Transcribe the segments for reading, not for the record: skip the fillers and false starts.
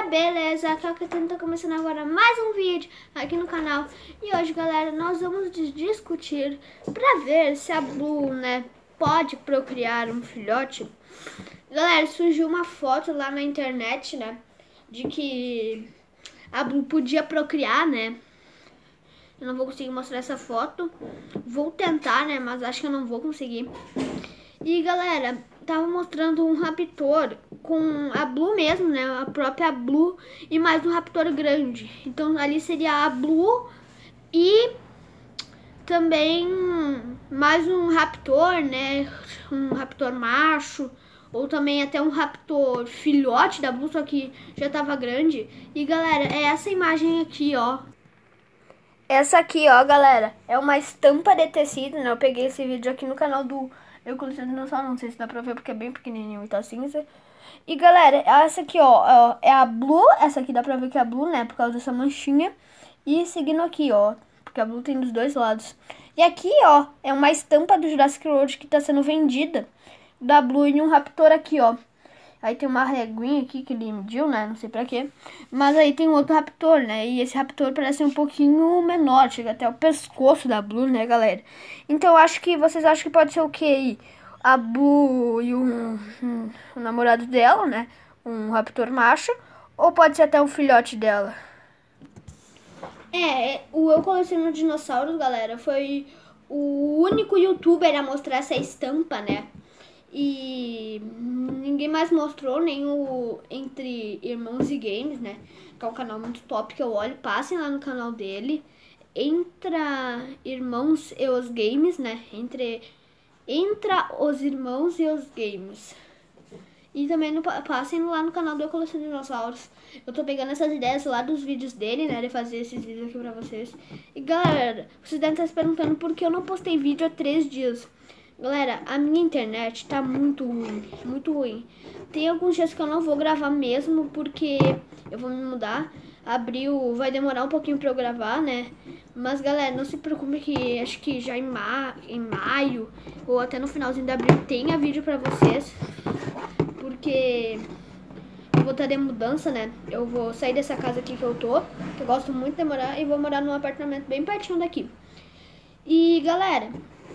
beleza? A Caquetano tá começando agora mais um vídeo aqui no canal. E hoje, galera, nós vamos discutir pra ver se a Blue, né, pode procriar um filhote. Galera, surgiu uma foto lá na internet, né, de que a Blue podia procriar, né. Eu não vou conseguir mostrar essa foto. Vou tentar, né, mas acho que eu não vou conseguir. E, galera, tava mostrando um raptor com a Blue mesmo, né? A própria Blue e mais um raptor grande. Então ali seria a Blue e também mais um raptor, né? Um raptor macho. Ou também até um raptor filhote da Blue, só que já tava grande. E, galera, é essa imagem aqui, ó. Essa aqui, ó, galera, é uma estampa de tecido, né? Eu peguei esse vídeo aqui no canal do Eu Coleciono Dinossauro, não sei se dá pra ver porque é bem pequenininho e tá cinza. E, galera, essa aqui, ó, é a Blue. Essa aqui dá pra ver que é a Blue, né? Por causa dessa manchinha. E seguindo aqui, ó, porque a Blue tem dos dois lados. E aqui, ó, é uma estampa do Jurassic World que tá sendo vendida. Da Blue e um raptor aqui, ó. Aí tem uma reguinha aqui que ele mediu, né? Não sei pra quê. Mas aí tem outro raptor, né? E esse raptor parece um pouquinho menor. Chega até o pescoço da Blue, né, galera? Então eu acho que... Vocês acham que pode ser o quê? A Blue e o namorado dela, né? Um raptor macho. Ou pode ser até um filhote dela? O Eu Coleciono Dinossauros, galera, foi o único youtuber a mostrar essa estampa, né? E ninguém mais mostrou, nem o Entre Irmãos e Games, né? Que é um canal muito top que eu olho. Passem lá no canal dele. Entra Irmãos e os Games, né? Entra os Irmãos e os Games. E também passem lá no canal do Eu Coleciono Dinossauros. Eu tô pegando essas ideias lá dos vídeos dele, né? De fazer esses vídeos aqui pra vocês. E, galera, vocês devem estar se perguntando por que eu não postei vídeo há 3 dias. Galera, a minha internet tá muito ruim, muito ruim. Tem alguns dias que eu não vou gravar mesmo, porque eu vou me mudar. Abril vai demorar um pouquinho pra eu gravar, né? Mas, galera, não se preocupe que acho que já em maio, ou até no finalzinho de abril, tenha vídeo pra vocês. Porque eu vou estar de mudança, né? Eu vou sair dessa casa aqui que eu tô, que eu gosto muito de morar, e vou morar num apartamento bem pertinho daqui. E, galera...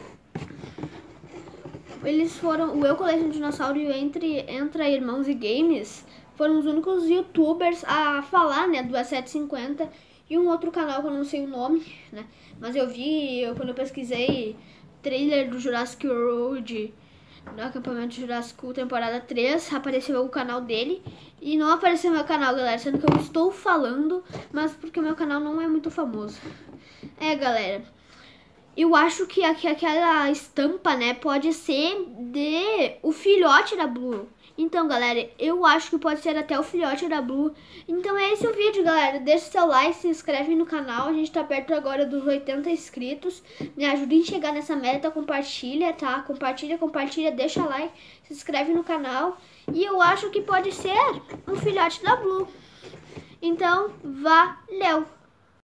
Eles foram, o Eu Coleciono Dinossauro e o Entra Irmãos e Games foram os únicos youtubers a falar, né, do A750 e um outro canal que eu não sei o nome, né, mas eu vi, quando eu pesquisei trailer do Jurassic World, do acampamento Jurassic temporada 3, apareceu o canal dele e não apareceu meu canal, galera, sendo que eu estou falando, mas porque o meu canal não é muito famoso. Galera, eu acho que aquela estampa, né, pode ser o filhote da Blue. Então, galera, eu acho que pode ser até o filhote da Blue. Então é esse o vídeo, galera. Deixa o seu like, se inscreve no canal. A gente tá perto agora dos 80 inscritos. Me ajudem a chegar nessa meta, compartilha, tá? Compartilha, deixa like, se inscreve no canal. E eu acho que pode ser um filhote da Blue. Então, valeu!